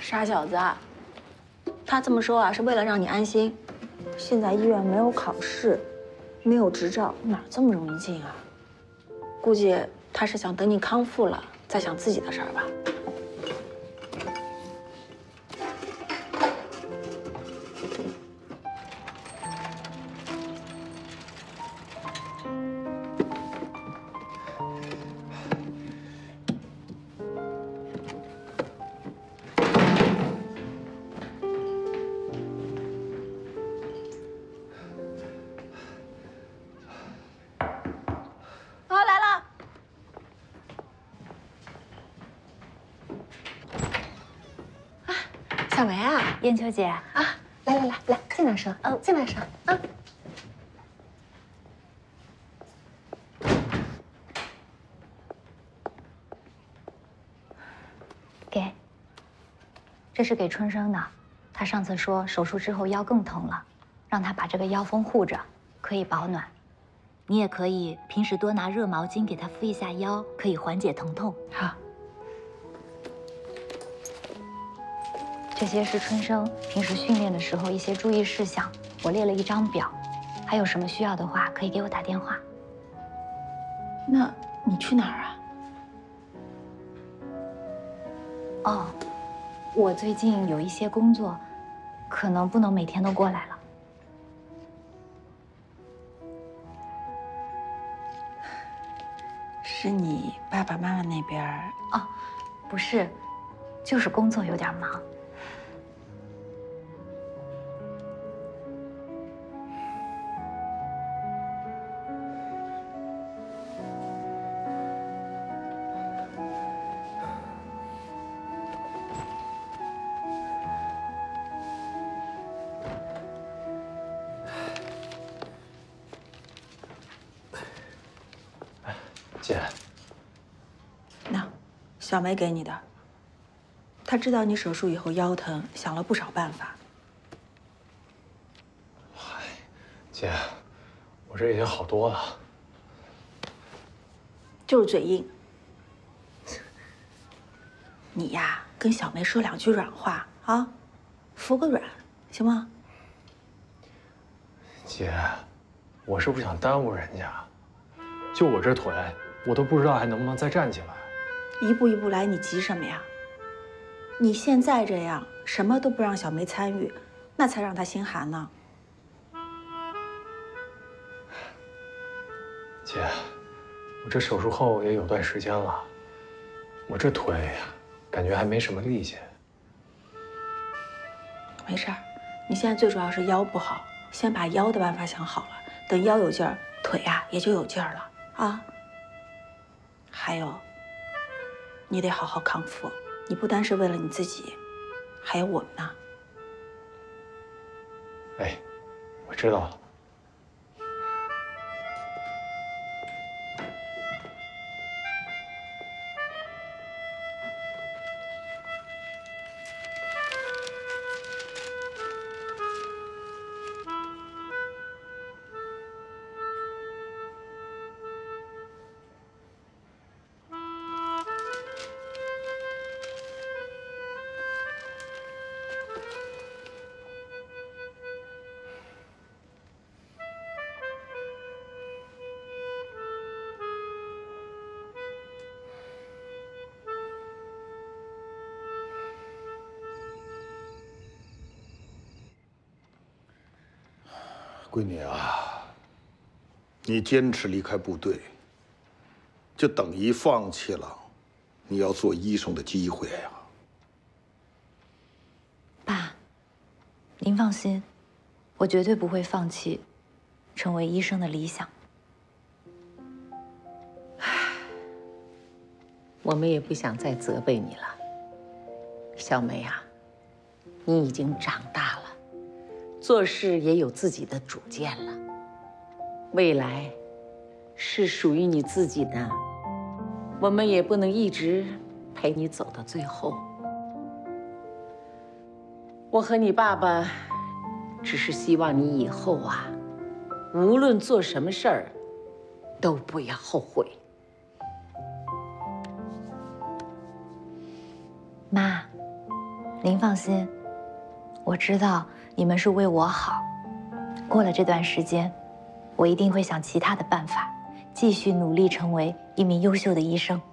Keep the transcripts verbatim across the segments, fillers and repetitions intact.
傻小子，他这么说啊，是为了让你安心。现在医院没有考试，没有执照，哪这么容易进啊？估计他是想等你康复了，再想自己的事儿吧。 小梅啊， 燕秋姐啊，来来来来，进来说，嗯，进来说，嗯。 给，这是给春生的。他上次说手术之后腰更疼了，让他把这个腰封护着，可以保暖。你也可以平时多拿热毛巾给他敷一下腰，可以缓解疼痛。 好。 这些是春生平时训练的时候一些注意事项，我列了一张表，还有什么需要的话可以给我打电话。 那你去哪儿啊？ 哦，我最近有一些工作，可能不能每天都过来了。 是你爸爸妈妈那边？ 哦，不是，就是工作有点忙。 姐， 那，小梅给你的。她知道你手术以后腰疼，想了不少办法。 嗨，姐，我这已经好多了。 就是嘴硬。你呀，跟小梅说两句软话啊，服个软，行吗？ 姐，我是不想耽误人家。就我这腿。 我都不知道还能不能再站起来。 一步一步来，你急什么呀？你现在这样，什么都不让小梅参与，那才让她心寒呢。 姐，我这手术后也有段时间了，我这腿呀，感觉还没什么力气。 没事儿，你现在最主要是腰不好，先把腰的办法想好了，等腰有劲儿，腿呀也就有劲儿了啊。 还有，你得好好康复。你不单是为了你自己，还有我们呢。 哎，我知道了。 闺女啊，你坚持离开部队，就等于放弃了你要做医生的机会呀。 爸，您放心，我绝对不会放弃成为医生的理想。 我们也不想再责备你了，小梅啊，你已经长大了。 做事也有自己的主见了，未来是属于你自己的，我们也不能一直陪你走到最后。我和你爸爸只是希望你以后啊，无论做什么事儿，都不要后悔。 妈， 您放心，我知道你们是为我好。过了这段时间，我一定会想其他的办法，继续努力成为一名优秀的医生。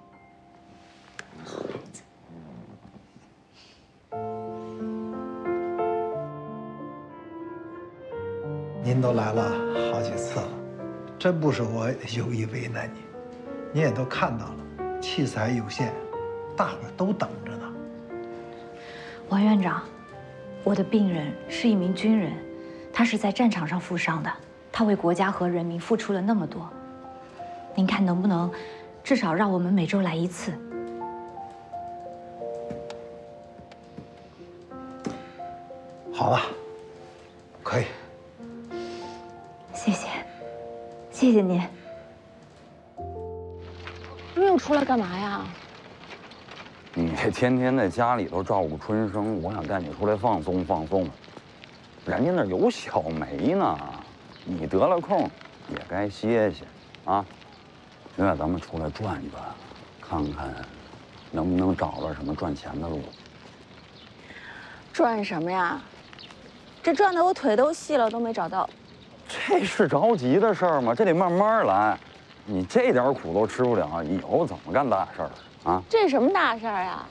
您都来了好几次了，真不是我有意为难你，你也都看到了，器材有限，大伙儿都等着呢。 王院长，我的病人是一名军人，他是在战场上负伤的，他为国家和人民付出了那么多，您看能不能至少让我们每周来一次？ 好吧，可以。 谢谢，谢谢您。 你又出来干嘛呀？ 你这天天在家里头照顾春生，我想带你出来放松放松。人家那儿有小梅呢，你得了空也该歇歇啊。现在咱们出来转转，看看能不能找着什么赚钱的路。 赚什么呀？这赚的我腿都细了，都没找到。 这是着急的事儿吗？这得慢慢来。你这点苦都吃不了，以后怎么干大事儿啊？ 这什么大事儿呀？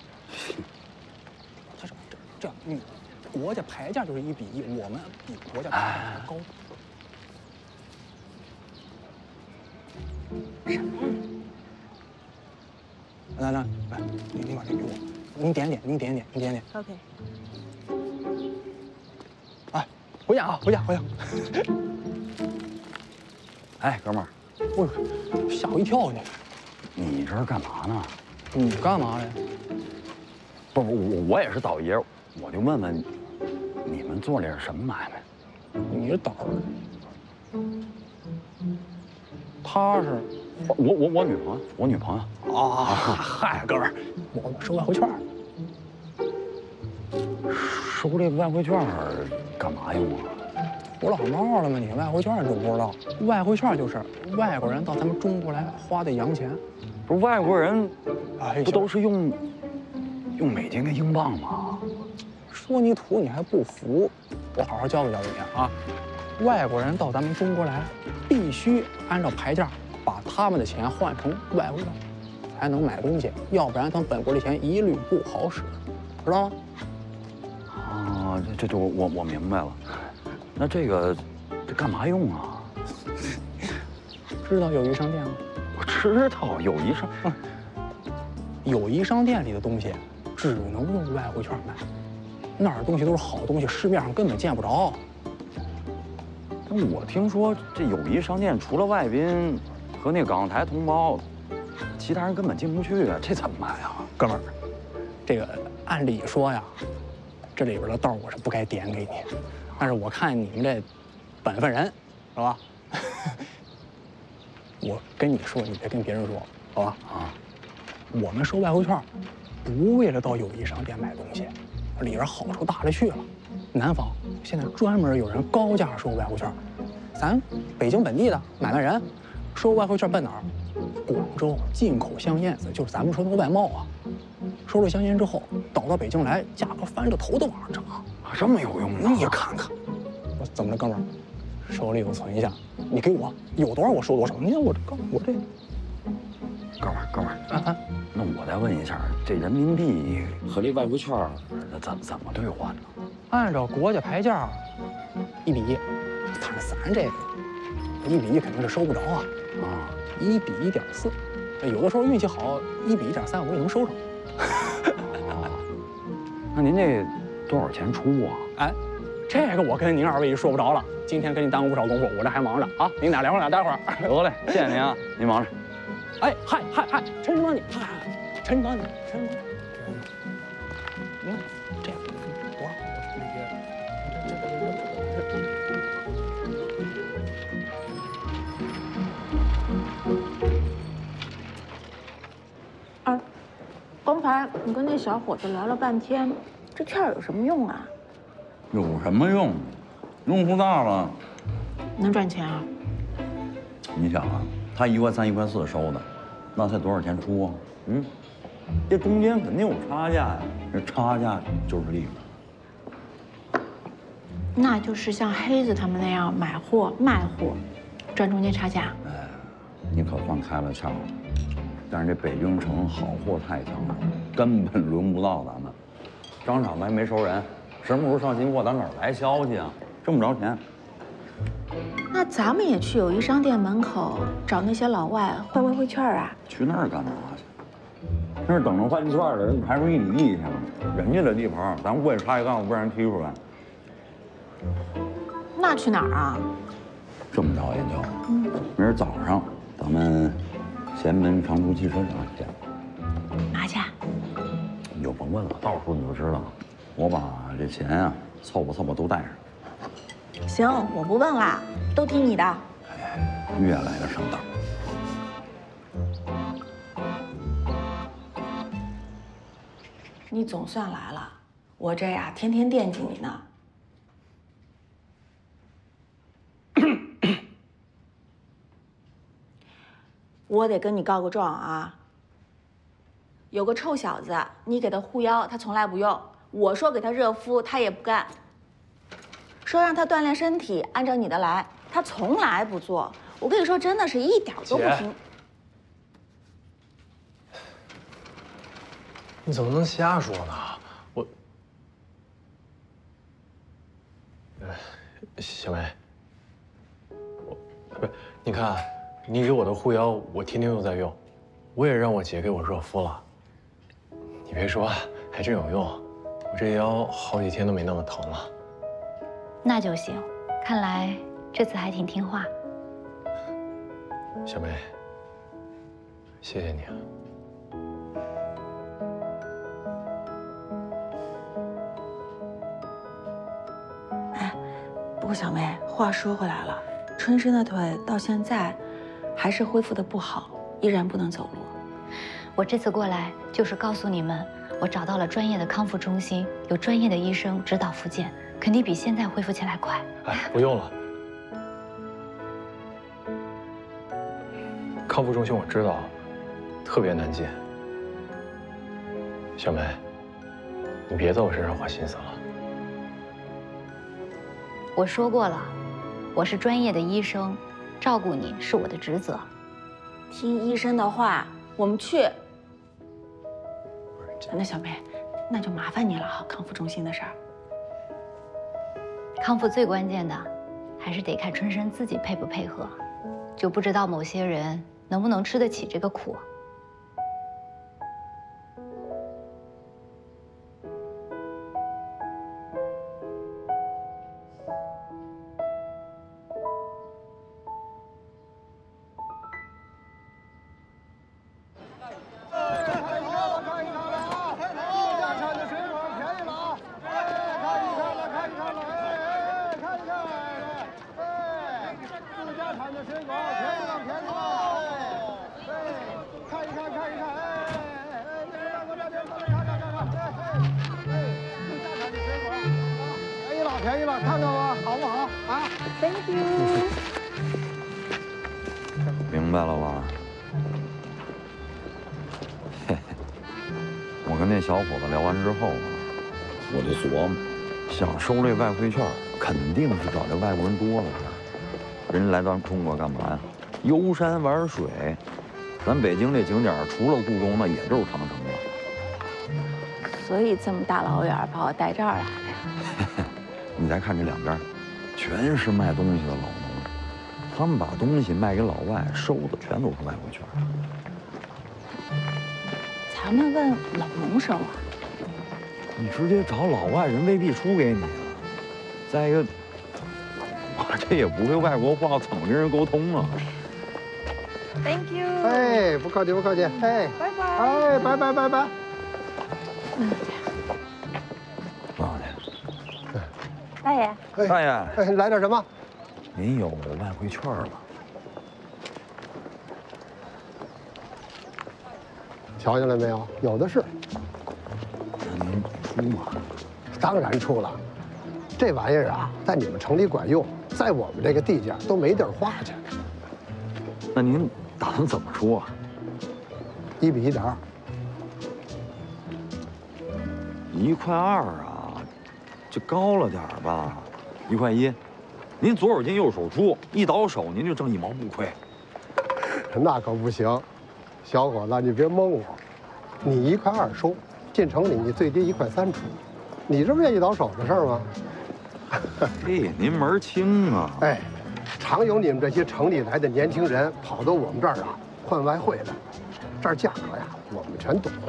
这这这样，你国家牌价就是一比一，我们比国家牌价高。什么？来来来，你你把这给我，你点点，你点点，你点点。 OK。 哎，回家啊，回家回家。 哎，哥们儿， 我吓我一跳呢。 你这是干嘛呢？ 你干嘛呢？ 不是我，我也是倒爷，我就问问，你们做这是什么买卖？ 你是倒儿，他是我我我女朋友，我女朋友。 啊，嗨，哥们儿，我们收外汇券。 收这外汇券干嘛用啊？ 我老冒了吗？你外汇券你都不知道？外汇券就是外国人到咱们中国来花的洋钱。 不是外国人， 哎， 不都是用用美金跟英镑吗？ 说你土你还不服？我好好教育教育你啊！外国人到咱们中国来，必须按照牌价把他们的钱换成外汇券，才能买东西，要不然他们本国的钱一律不好使，知道吗？ 啊，这这这我我我明白了。那这个这干嘛用啊？ 知道友谊商店吗？ 我知道友谊商， 嗯，友谊商店里的东西只能用外汇券买，那儿的东西都是好东西，市面上根本见不着。 但我听说这友谊商店除了外宾和那港澳台同胞，其他人根本进不去啊，这怎么买啊？ 哥们儿，这个按理说呀，这里边的道我是不该点给你，但是我看你们这本分人，是吧？我跟你说，你别跟别人说，好吧？ 啊， 我们收外汇券，不为了到友谊商店买东西，里边好处大了去了。南方现在专门有人高价收外汇券，咱北京本地的买卖人收外汇券奔哪儿？广州进口香烟子，就是咱们说那个外贸啊。收了香烟之后，倒到北京来，价格翻着头的往上涨， 这么有用啊！ 你看看，我怎么着，哥们儿？手里有存一下，你给我有多少我收多少。你看我这，我这， 哥们儿，哥们儿， 啊啊， 那我再问一下，这人民币和这外汇券怎怎么兑换呢？ 按照国家牌价，一比一，但是咱这个一比一肯定是收不着啊， 啊， 一比一点四，有的时候运气好，一比一点三我也能收上。 哦，那您这多少钱出啊？ 哎，这个我跟您二位就说不着了。今天给你耽误不少功夫，我这还忙着啊。您俩聊会儿，待会儿。 得嘞，谢谢您啊，您忙着。 哎，嗨嗨嗨，陈长你，嗨，陈长你，陈长你，您看这样多少？那个，这这这这。哎，刚才你跟那小伙子聊了半天，这券有什么用啊？ 有什么用？用处大了， 能赚钱啊？ 你想啊，他一块三一块四收的，那才多少钱出啊？嗯， 这中间肯定有差价呀，这差价就是利润。 那就是像黑子他们那样买货卖货，赚中间差价。 哎，你可算开了窍了。但是这北京城好货太强了，根本轮不到咱们。商场还没收人，什么时候上新货，咱哪儿来消息啊？挣不着钱。 那咱们也去友谊商店门口找那些老外换外汇券啊？ 去那儿干嘛去？那是等着换券的人排出一里地去了，人家的地盘，咱过去插一杠，不让人踢出来。 那去哪儿啊？ 这么着，燕娇，明儿早上咱们前门长途汽车厂见。 嘛去？ 你就甭问了，到时候你就知道了。我把这钱啊凑吧凑吧都带上。 行，我不问了，都听你的。 哎，越来越上当。 你总算来了，我这呀天天惦记你呢。我得跟你告个状啊！有个臭小子，你给他护腰，他从来不用；我说给他热敷，他也不干；说让他锻炼身体，按照你的来，他从来不做。我跟你说，真的是一点都不听。 你怎么能瞎说呢？我，呃，小梅，我不是，你看，你给我的护腰，我天天都在用，我也让我姐给我热敷了。你别说，还真有用，我这腰好几天都没那么疼了。 那就行，看来这次还挺听话。 小梅，谢谢你啊。 不过小梅，话说回来了，春生的腿到现在还是恢复的不好，依然不能走路。 我这次过来就是告诉你们，我找到了专业的康复中心，有专业的医生指导复健，肯定比现在恢复起来快。 哎，不用了。康复中心我知道，特别难进。小梅，你别在我身上花心思了。 我说过了，我是专业的医生，照顾你是我的职责。 听医生的话，我们去。那小梅，那就麻烦你了哈，康复中心的事儿。 康复最关键的，还是得看春生自己配不配合，就不知道某些人能不能吃得起这个苦。 便宜了，看看吧，好不好啊 ？Thank you。 明白了吧？嘿嘿，我跟那小伙子聊完之后啊，我就琢磨，想收这外汇券，肯定是找这外国人多了的。人家来咱中国干嘛呀？游山玩水。咱北京这景点除了故宫，那也就是长城了。 所以这么大老远把我带这儿来的呀？ 你再看这两边，全是卖东西的老农，他们把东西卖给老外，收的全都是外汇券。 咱们问老农收啊？ 你直接找老外，人未必出给你啊。再一个，我这也不会外国话，怎么跟人沟通啊 ？Thank you。 哎，不客气，不客气。哎， 拜拜。 哎，拜拜拜拜。 嗯。 大爷， 大爷， 哎，来点什么？ 您有外汇券吗？ 瞧见了没有？有的是。 那您出吗？ 当然出了。这玩意儿啊，在你们城里管用，在我们这个地界都没地儿花去。 那您打算怎么出啊？ 一比一点二。 一块二啊，这高了点儿吧？一块一，您左手进右手出，一倒手您就挣一毛不亏。 那可不行，小伙子，你别蒙我，你一块二收，进城里你最低一块三出，你这不也一倒手的事儿吗？ 嘿，您门儿清啊！ 哎，常有你们这些城里来的年轻人跑到我们这儿啊换外汇的，这儿价格呀我们全懂。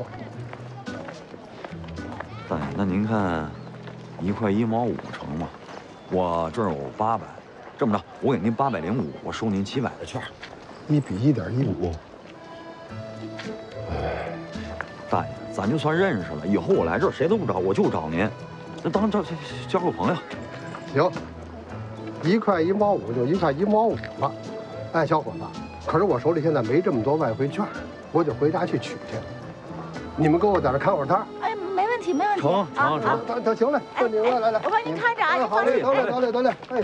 大爷，那您看，一块一毛五成吗？我这儿有八百，这么着，我给您八百零五，我收您七百的券。 一比一点一五。 哎，大爷，咱就算认识了，以后我来这儿谁都不找，我就找您，那当交交个朋友。 行，一块一毛五就一块一毛五了。哎，小伙子，可是我手里现在没这么多外汇券，我得回家去取去。你们跟我在这看会儿摊。 哎，没问题，没问题。 成成成， 成成，行嘞，那你来来来， 我帮您看着啊，您好嘞，得嘞，得嘞，得嘞，哎。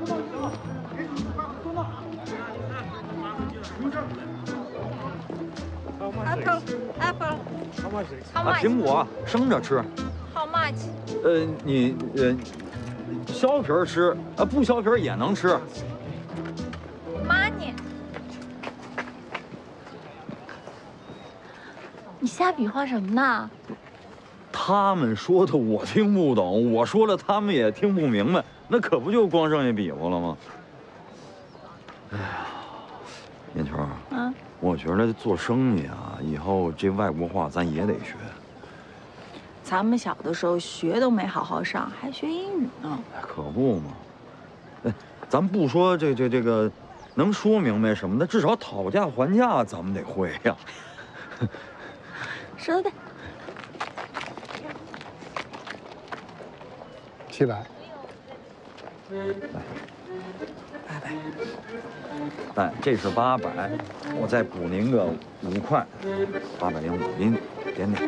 Apple, apple. How much? How 啊， much? 苹果生着吃。 How much? 呃，你呃，削皮儿吃，啊，不削皮儿也能吃。 Money. 你瞎比划什么呢？ 他们说的我听不懂，我说了他们也听不明白，那可不就光剩下比划了吗？哎呀，燕秋， 啊， 我觉得做生意啊，以后这外国话咱也得学。 咱们小的时候学都没好好上，还学英语呢。 可不嘛。哎，咱不说这这这个，能说明白什么的，至少讨价还价咱们得会呀。 说的对。 七百。 八百。哎，这是八百，我再补您个五块，八百零五，您点点。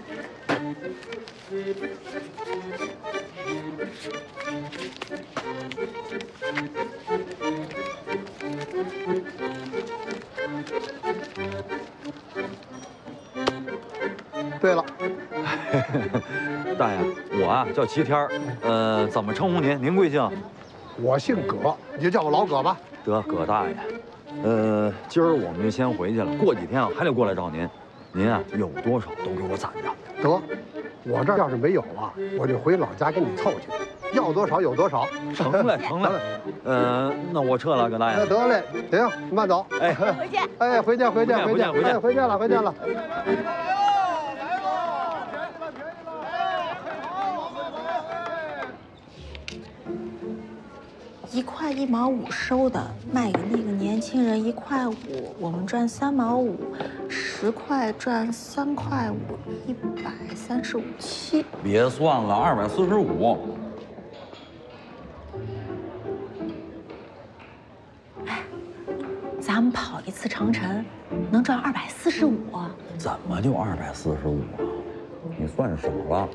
对了， 大爷，我啊叫齐天儿，呃，怎么称呼您？您贵姓？ 我姓葛，你就叫我老葛吧。 得，葛大爷。呃，今儿我们就先回去了，过几天啊还得过来找您。您啊有多少都给我攒着。 得，我这儿要是没有啊，我就回老家给你凑去，要多少有多少。 成嘞，成嘞。呃，那我撤了，葛大爷。 那得嘞，行，慢走。 哎， 回见。 哎，回见，回见， 回见，回见， 回见了，回见了。 一块一毛五收的，卖给那个年轻人一块五，我们赚三毛五，十块赚三块五，一百三十五七。 别算了，二百四十五。 哎，咱们跑一次长城，能赚二百四十五。 怎么就二百四十五啊？你算少了。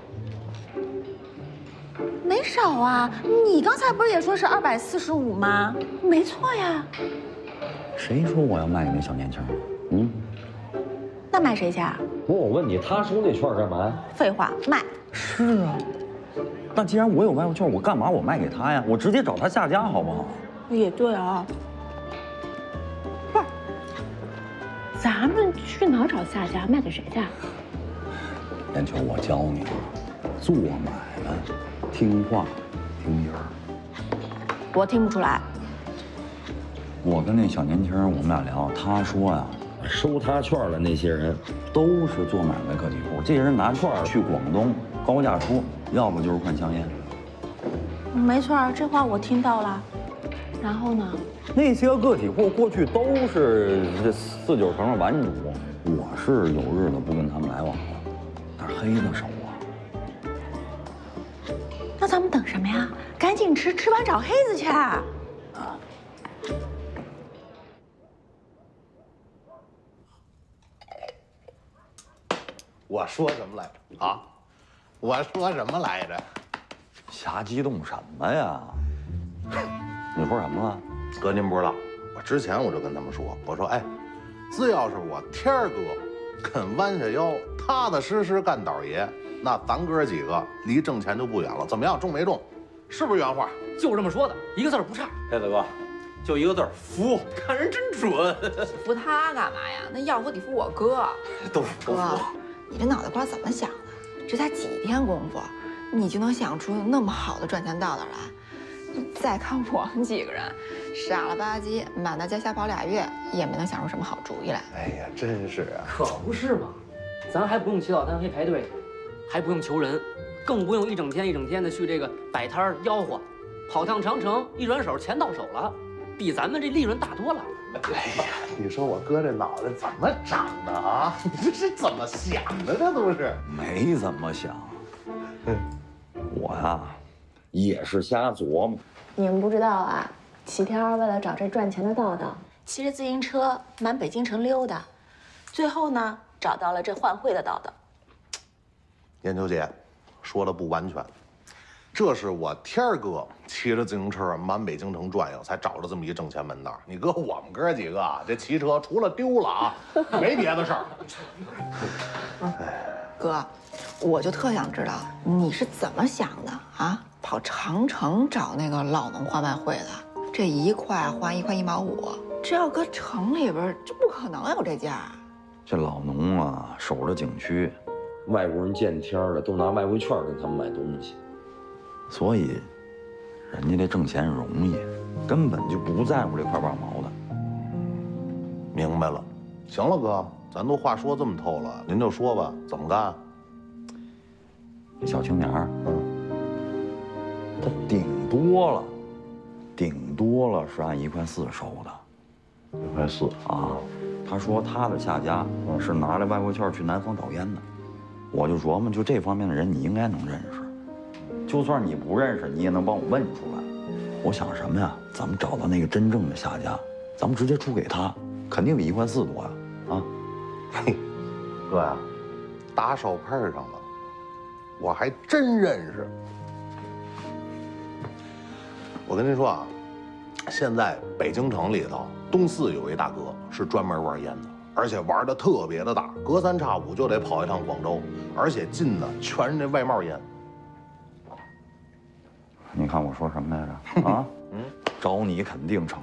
没少啊！你刚才不是也说是二百四十五吗？没错呀。 谁说我要卖给那小年轻？嗯， 那卖谁去啊？ 不是我问你，他收那券干嘛？ 废话，卖。 是啊。那既然我有外汇券，我干嘛我卖给他呀？我直接找他下家好不好？ 也对啊。不是， 咱们去哪儿找下家？卖给谁去？ 燕秋，我教你，做买卖。 听话，听音儿。 我听不出来。 我跟那小年轻，我们俩聊，他说呀， 收他券的那些人都是做买卖个体户，这些人拿券去广东高价出，要不就是换香烟。 没错，这话我听到了。 然后呢？ 那些个体户过去都是这四九城的玩主，我是有日子不跟他们来往了，但是黑的少。 那咱们等什么呀？赶紧吃，吃完找黑子去。啊！ 我说什么来着？啊？我说什么来着？ 瞎激动什么呀？你说什么了？ 哥，您不知道，我之前我就跟他们说，我说，哎，只要是我天儿哥肯弯下腰，踏踏实实干倒爷， 那咱哥几个离挣钱就不远了。怎么样，中没中？是不是原话？ 就这么说的，一个字儿不差。 黑子哥，就一个字儿服，看人真准。 服他干嘛呀？那要服得服我哥。 都服。 哥，你这脑袋瓜怎么想的？这才几天功夫，你就能想出那么好的赚钱道道来？再看我们几个人，傻了吧唧，满大街瞎跑俩月，也没能想出什么好主意来。 哎呀，真是啊！ 可不是嘛，咱还不用起早贪黑排队，还不用求人，更不用一整天一整天的去这个摆摊儿吆喝，跑趟长城，一转手钱到手了，比咱们这利润大多了。 哎呀，你说我哥这脑袋怎么长的啊？你这是怎么想的？这都是没怎么想。我呀，也是瞎琢磨。 你们不知道啊，齐天为了找这赚钱的道道， 骑着自行车满北京城溜达，最后呢找到了这换汇的道道。 研究姐说的不完全，这是我天儿哥骑着自行车满北京城转悠，才找着这么一挣钱门道。你搁我们哥几个啊，这骑车除了丢了啊，没别的事儿。 哥，我就特想知道你是怎么想的啊？跑长城找那个老农换外汇的，这一块换一块一毛五，这要搁城里边就不可能有这价。 这老农啊，守着景区， 外国人见天儿了，都拿外汇券跟他们买东西， 所以人家这挣钱容易，根本就不在乎这块八毛的。 明白了，行了哥，咱都话说这么透了，您就说吧，怎么干？ 这小青年儿，嗯，他顶多了，顶多了是按一块四收的， 一块四啊。他说他的下家是拿着外汇券去南方倒烟的，我就琢磨，就这方面的人你应该能认识，就算你不认识，你也能帮我问出来。我想什么呀？咱们找到那个真正的下家，咱们直接出给他，肯定比一块四多呀！啊， 嘿，哥呀，打手碰上了，我还真认识。我跟您说啊，现在北京城里头，东四有一大哥是专门玩烟的，而且玩的特别的大，隔三差五就得跑一趟广州，而且进的全是那外贸烟。 你看我说什么来着？啊，嗯，找你肯定成。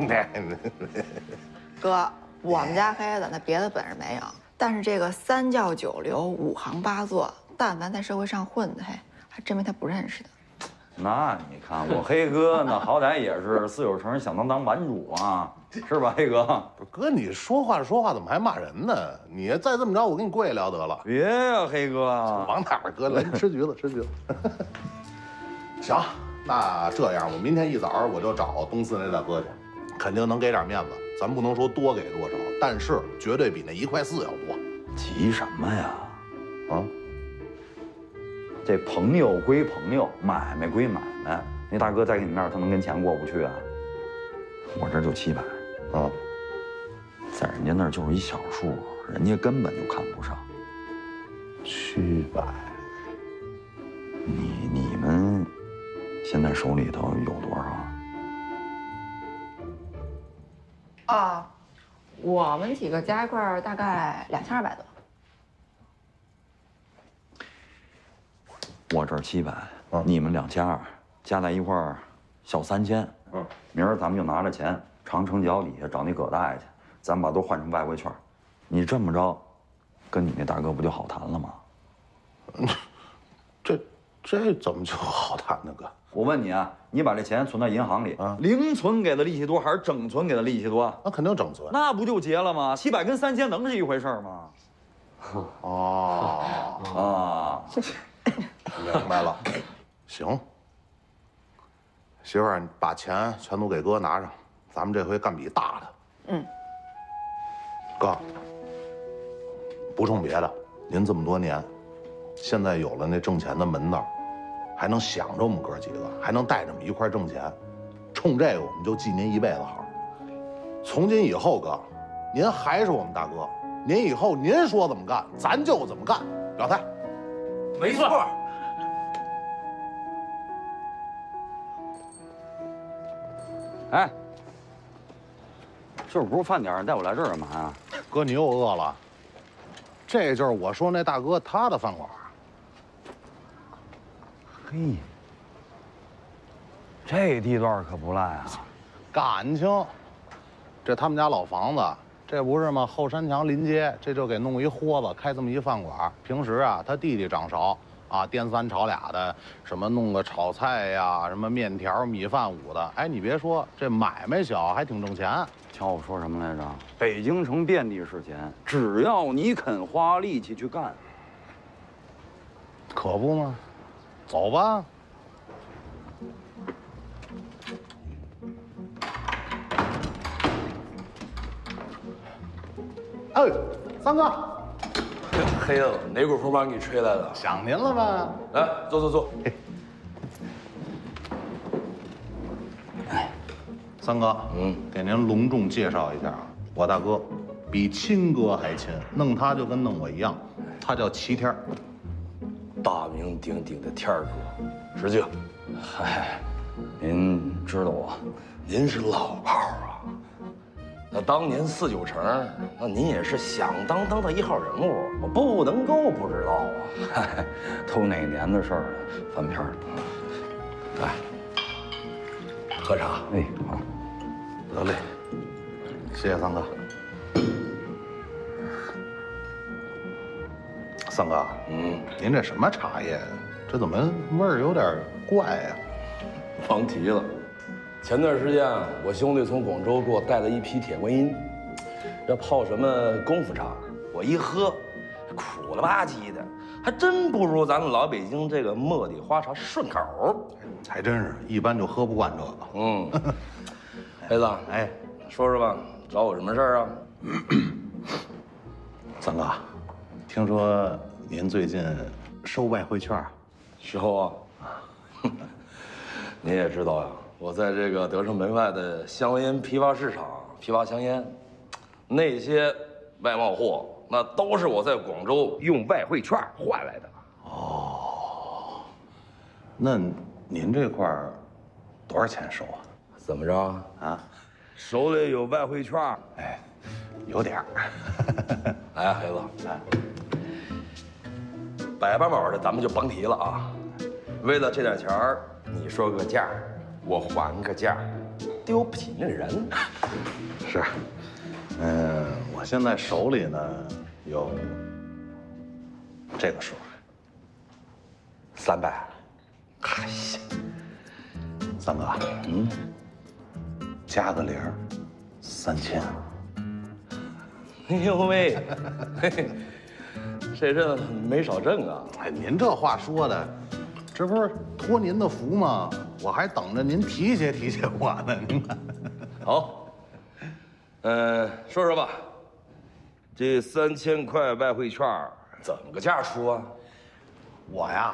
哥，我们家黑子那别的本事没有，但是这个三教九流、五行八作，但凡在社会上混的，嘿，还真没他不认识的。 那你看我黑哥，那好歹也是四九城响当当版主啊，是吧，黑哥？ 不是哥，你说话说话怎么还骂人呢？你再这么着，我跟你跪聊得了。 别呀，黑哥， 往哪儿搁？来吃橘子，吃橘子。行，那这样，我明天一早我就找东四那大哥去，肯定能给点面子。咱不能说多给多少，但是绝对比那一块四要多。 急什么呀？ 啊？ 这朋友归朋友，买卖归买卖。那大哥在你面，他能跟钱过不去啊？我这就七百， 啊， 在人家那儿就是一小数，人家根本就看不上。 七百， 你你们现在手里头有多少？ 啊，我们几个加一块大概两千二百多。 我这儿七百，你们两千二，加在一块儿小三千。嗯，明儿咱们就拿着钱，长城脚底下找那葛大爷去，咱们把都换成外汇券。你这么着，跟你那大哥不就好谈了吗？ 这这怎么就好谈呢，哥？ 我问你啊，你把这钱存到银行里，啊，零存给的利息多还是整存给的利息多？ 那肯定整存。 那不就结了吗？七百跟三千能是一回事吗？ 哦啊。 明白了，行，媳妇儿，你把钱全都给哥拿上，咱们这回干笔大的。 嗯， 哥，不冲别的，您这么多年，现在有了那挣钱的门道，还能想着我们哥几个，还能带着我们一块挣钱，冲这个我们就记您一辈子好。从今以后，哥，您还是我们大哥，您以后您说怎么干，咱就怎么干，表态。 没错。 哎，就是不是饭点，带我来这儿干嘛呀？ 哥，你又饿了？这就是我说那大哥他的饭馆。 嘿，这地段可不赖啊， 感情。这他们家老房子，这不是吗？后山墙临街，这就给弄一豁子，开这么一饭馆。平时啊，他弟弟掌勺啊，颠三炒俩的，什么弄个炒菜呀，什么面条、米饭五的。哎，你别说，这买卖小，还挺挣钱。 瞧我说什么来着？北京城遍地是钱，只要你肯花力气去干。 可不吗？走吧。哎，三哥， 黑子，哪股风把你给吹来了？ 想您了吧？ 来，坐坐坐。 哎，三哥，嗯，给您隆重介绍一下啊，我大哥比亲哥还亲，弄他就跟弄我一样，他叫齐天儿， 大名鼎鼎的天儿哥，使劲。 嗨，您知道我， 您是老炮儿啊。那当年四九城，那您也是响当当的一号人物，我不能够不知道啊。 嗨，都哪年的事儿了？翻篇了。 来，喝茶。 哎，好， 得嘞，谢谢三哥。三哥，嗯，您这什么茶叶？这怎么味儿有点怪呀？ 甭提了。前段时间啊，我兄弟从广州给我带了一批铁观音，这泡什么功夫茶，我一喝，苦了吧唧的，还真不如咱们老北京这个茉莉花茶顺口。 还真是，一般就喝不惯这个。 嗯，黑子，哎，说说吧，找我什么事儿啊？ 三哥，听说您最近收外汇券， 收啊？您也知道呀。我在这个德胜门外的香烟批发市场批发香烟，那些外贸货那都是我在广州用外汇券换来的。 哦，那您这块儿多少钱收啊？ 怎么着啊？手里有外汇券？ 哎，有点儿。 哎，黑子，哎，百八毛的咱们就甭提了啊。为了这点钱儿，你说个价。我还个价，丢不起那人。 是，嗯，我现在手里呢有这个数， 三百。 哎呀，三哥，嗯，加个零，三千。 哎呦喂，这阵子没少挣啊！ 哎，您这话说的，这不是托您的福吗？我还等着您提携提携我呢，您看。 好，呃，说说吧，这三千块外汇券怎么个价出啊？ 我呀，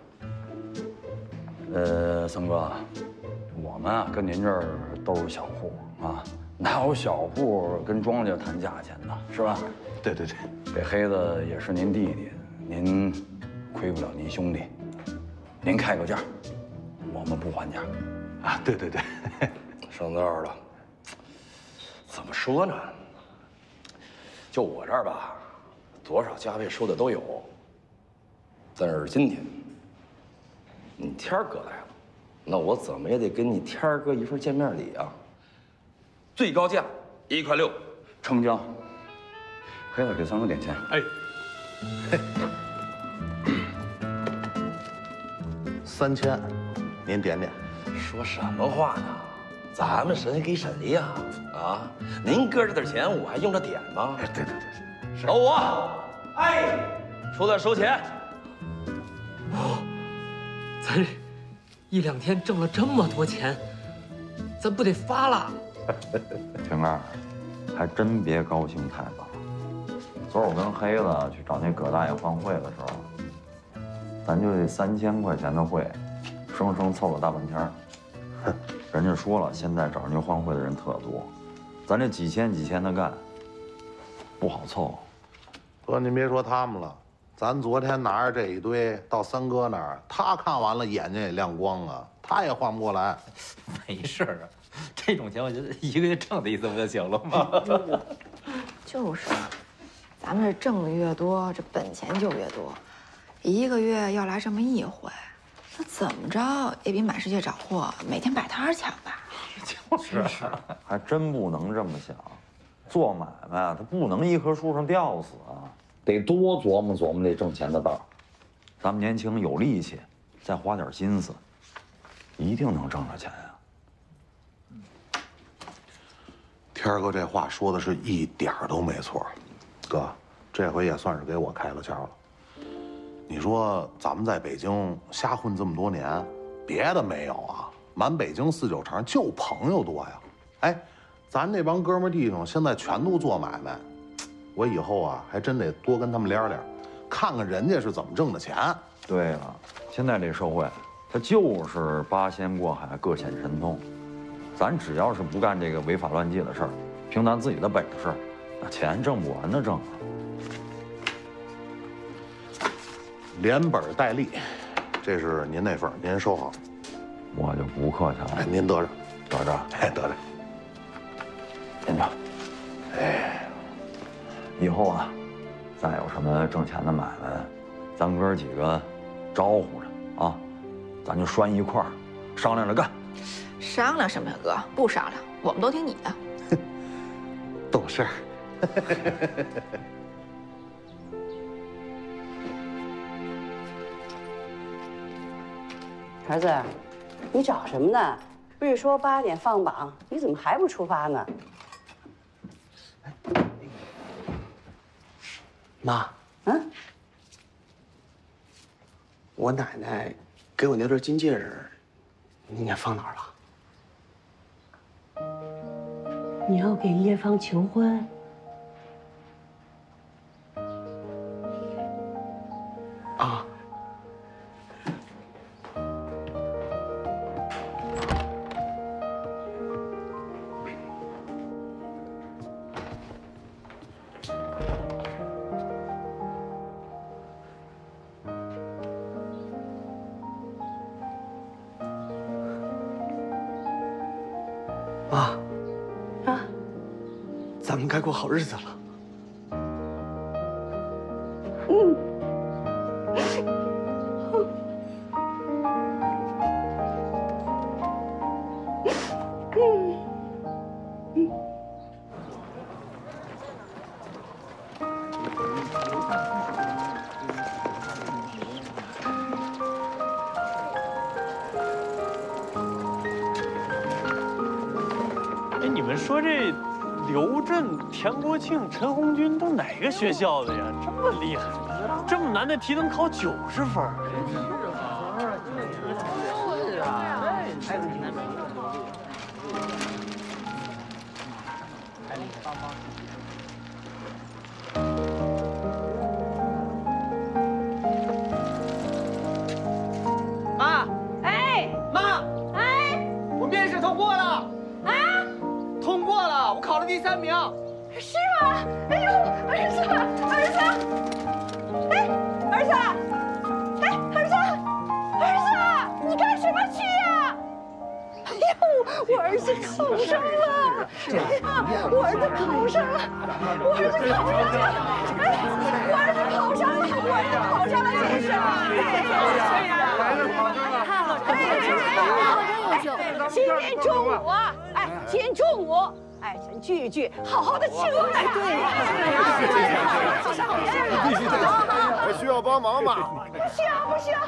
呃，三哥，我们啊跟您这儿都是小户啊，哪有小户跟庄家谈价钱的，是吧？ 对对对， 这黑子也是您弟弟，您亏不了您兄弟，您开个价。我们不还价， 啊，对对对， 上道了。怎么说呢？就我这儿吧，多少价位说的都有。但是今天你天儿哥来了，那我怎么也得给你天儿哥一份见面礼啊。最高价一块六， 成交。黑子给三哥点钱。 哎， 三千。您点点， 说什么话呢？咱们谁给谁呀？啊，您搁这点钱，我还用着点吗？ 哎，对对对对， 老五，哎，出来收钱。 哦，咱一两天挣了这么多钱，咱不得发了？ 婷儿，还真别高兴太早。昨儿我跟黑子去找那葛大爷换汇的时候，咱就这三千块钱的汇。生生凑了大半天儿，人家说了，现在找人家换汇的人特多，咱这几千几千的干，不好凑。 哥，您别说他们了，咱昨天拿着这一堆到三哥那儿，他看完了眼睛也亮光啊，他也换不过来。 没事儿啊，这种钱我觉得一个月挣的一次不就行了吗？ 就是，咱们这挣的越多，这本钱就越多，一个月要来这么一回。 他怎么着也比满世界找货每天摆摊强吧？ 就是，还真不能这么想。做买卖啊，它不能一棵树上吊死啊， 得多琢磨琢磨这挣钱的道。 咱们年轻有力气，再花点心思，一定能挣着钱啊。 天儿哥这话说的是一点儿都没错，哥，这回也算是给我开了窍了。你说咱们在北京瞎混这么多年，别的没有啊，满北京四九城就朋友多呀。哎，咱那帮哥们弟兄现在全都做买卖，我以后啊还真得多跟他们聊聊，看看人家是怎么挣的钱。 对了，现在这社会，它就是八仙过海，各显神通。咱只要是不干这个违法乱纪的事儿，凭咱自己的本事，那钱挣不完的挣啊。 连本带利，这是您那份，您收好。 我就不客气了。 哎，您得着， 得着， 哎，得着。 您着。哎，以后啊，再有什么挣钱的买卖，咱哥几个招呼着啊，咱就拴一块儿，商量着干。 商量什么呀，哥？不商量，我们都听你的。 懂事儿。 儿子，你找什么呢？不是说八点放榜，你怎么还不出发呢？ 妈， 嗯， 我奶奶给我那对金戒指，你给放哪儿了？ 你要给叶芳求婚？ 啊。妈， 啊， 咱们该过好日子了。 嗯。 哎，你们说这刘震、田国庆、陈红军都哪个学校的呀？这么厉害，这么难的题能考九十分？是啊，还有你那边。 妈， 哎， 妈， 哎， 我面试通过了。 啊， 通过了，我考了第三名。 是吗？哎呦，儿子，儿子，哎，儿子，哎，儿子，儿子，你干什么去呀？哎呦，我儿子考上了！哎呀，我儿子考上了！我儿子考上了！哎，我儿子考上了！我儿子考上了，先生！哎呀，太好了！哎，今天中午啊，哎，今天中午。哎，咱聚一聚，好好的庆祝呀！对呀，好好好， 必须得还需要帮忙吗？ 不需要，不需要。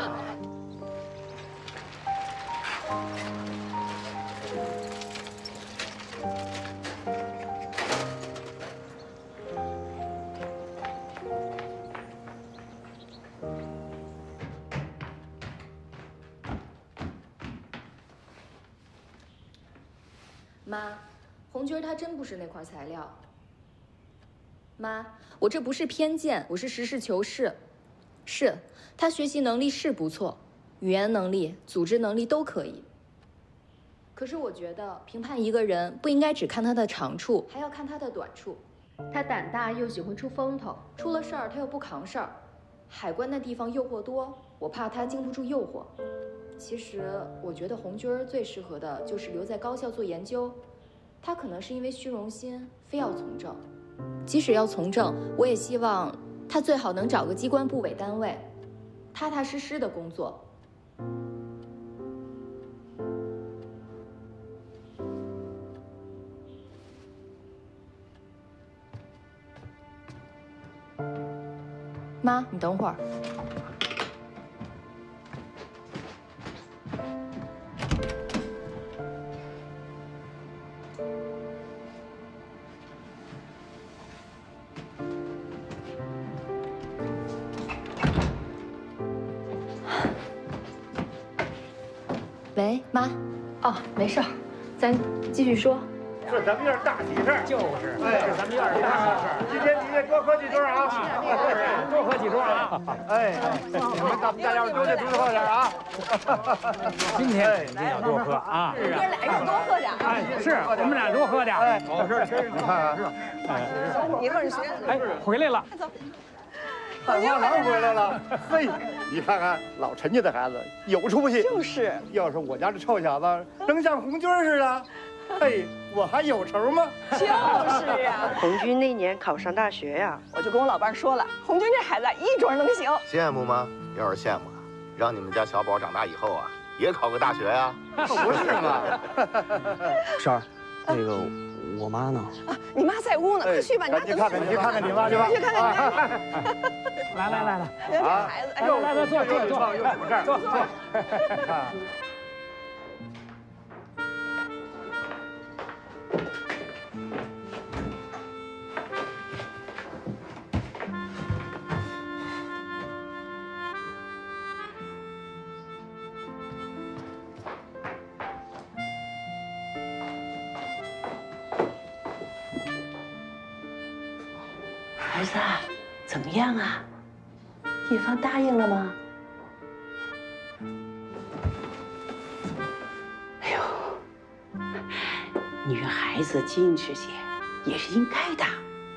妈。红军他真不是那块材料。妈，我这不是偏见，我是实事求是。是，他学习能力是不错，语言能力、组织能力都可以。可是我觉得评判一个人不应该只看他的长处，还要看他的短处。他胆大又喜欢出风头，出了事儿他又不扛事儿。海关那地方诱惑多，我怕他经不住诱惑。其实我觉得红军最适合的就是留在高校做研究。他可能是因为虚荣心，非要从政。即使要从政，我也希望他最好能找个机关部委单位，踏踏实实的工作。 等会儿。喂，妈。哦，没事儿，咱继续说。 是咱们院大喜事儿，就是，哎，是咱们院大喜事儿。今天你得多喝几桌啊，多喝几桌啊，哎，你们大大家都得多喝点啊。今天一定要多喝啊！ 哥俩要多喝点。 哎，是我们俩多喝点。哎，好事，你看，是， 一会儿学。 哎，回来了。 走。 大花郎回来了，嘿，你看看老陈家的孩子有出息。就是，要是我家这臭小子能像红军似的。 嘿，我还有仇吗？ 就是呀，红军那年考上大学呀，我就跟我老伴说了，红军这孩子一准能行。 羡慕吗？要是羡慕，让你们家小宝长大以后啊，也考个大学呀。 不是吗？ 婶儿，那个我妈呢？ 啊，你妈在屋呢，快去吧，你去看看，你去看看你妈去吧。 去看看。 来来来来， 啊，孩子，哎， 来来坐坐坐，这儿坐坐。看。 儿子，怎么样啊？叶芳答应了吗？哎呦，女孩子矜持些也是应该的。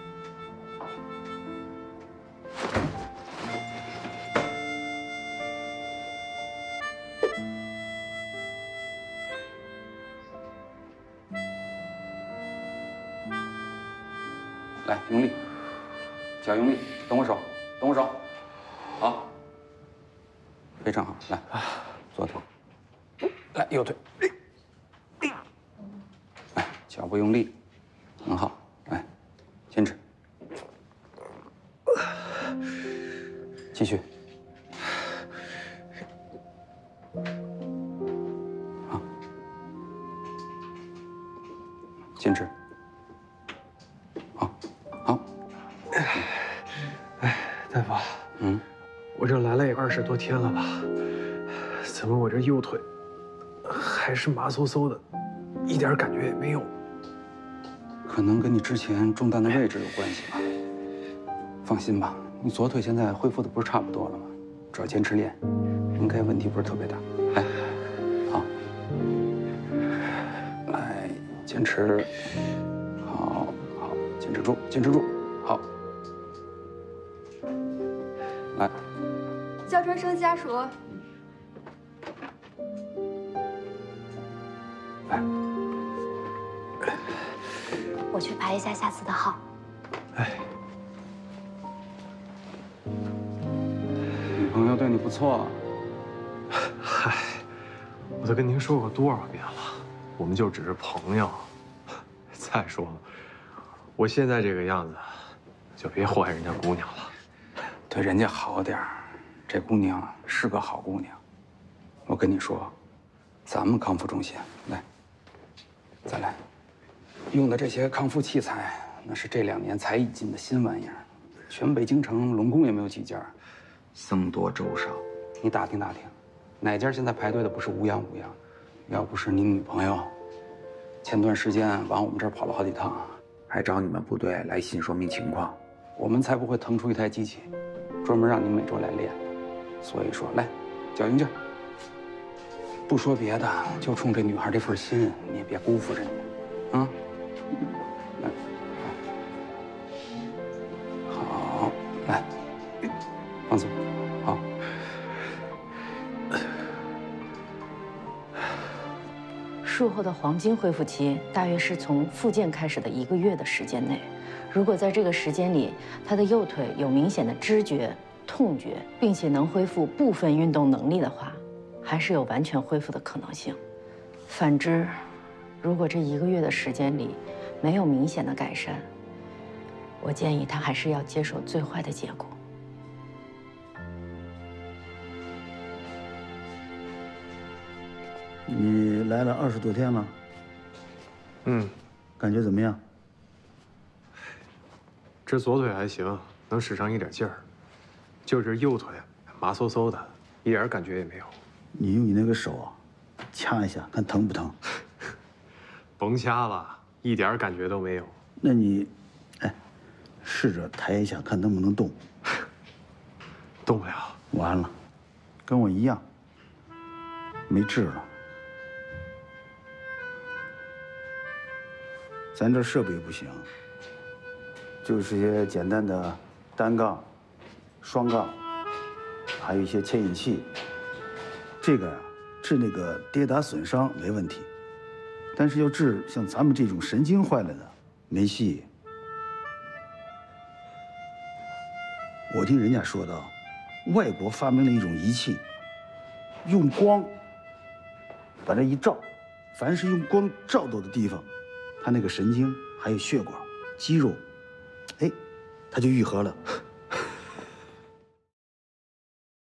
来，用力。 脚用力，等我手，等我手，好，非常好。来，左腿，来右腿，来脚步用力，很好。来，坚持，继续，好，坚持。 大夫，嗯，我这来了也二十多天了吧？怎么我这右腿还是麻嗖嗖的，一点感觉也没有？ 可能跟你之前中弹的位置有关系吧。放心吧，你左腿现在恢复的不是差不多了吗？只要坚持练，应该问题不是特别大。来，好，来坚持，好，好，坚持住，坚持住，好。 来， 肖春生家属。 来， 我去排一下下次的号。 哎， 女朋友对你不错。 嗨，我都跟您说过多少遍了，我们就只是朋友。再说了，我现在这个样子，就别祸害人家姑娘了。 对人家好点儿，这姑娘是个好姑娘。我跟你说，咱们康复中心来，再来，用的这些康复器材，那是这两年才引进的新玩意儿，全北京城拢共也没有几家，僧多粥少。你打听打听，哪家现在排队的不是无恙无恙？要不是你女朋友前段时间往我们这儿跑了好几趟，还找你们部队来信说明情况，我们才不会腾出一台机器。 专门让你每周来练，所以说来，脚用劲儿。不说别的，就冲这女孩这份心，你也别辜负人家，啊！来，好，来，放松，好。 术后的黄金恢复期大约是从复健开始的一个月的时间内。 如果在这个时间里，他的右腿有明显的知觉、痛觉，并且能恢复部分运动能力的话，还是有完全恢复的可能性。反之，如果这一个月的时间里没有明显的改善，我建议他还是要接受最坏的结果。 你来了二十多天了。 嗯， 感觉怎么样？ 这左腿还行，能使上一点劲儿，就这右腿麻嗖嗖的，一点感觉也没有。 你用你那个手啊，掐一下，看疼不疼？ 甭掐了，一点感觉都没有。 那你，哎，试着抬一下，看能不能动。 动不了。 完了，跟我一样，没治了。咱这设备不行，就是些简单的单杠、双杠，还有一些牵引器。这个呀，治那个跌打损伤没问题，但是要治像咱们这种神经坏了的，没戏。我听人家说到，外国发明了一种仪器，用光把这一照，凡是用光照到的地方，它那个神经还有血管、肌肉，哎，它就愈合了。